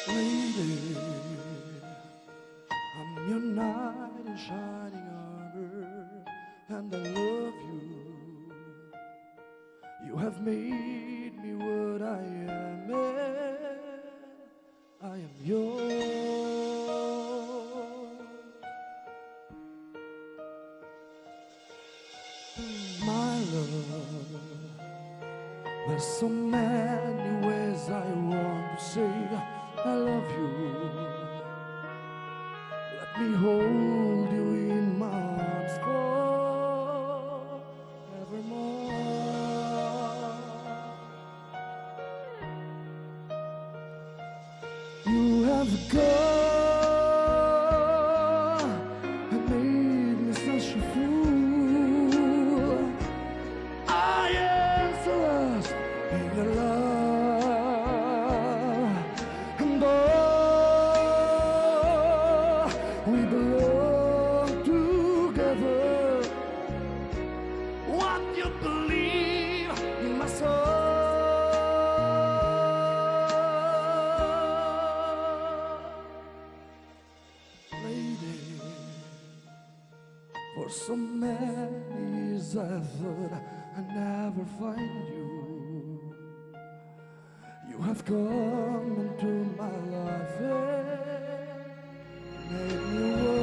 Lady, I'm your knight in shining armor, and I love you. You have made me what I am, and I am yours. My love, there's so many ways I want to say I love you. Let me hold you in my arms forevermore. You have gone and made me such a fool. I am so lost in your love, and though we belong together, what you believe in my soul. Lady, for so many years I thought I'd never find you. You have come into my life and made me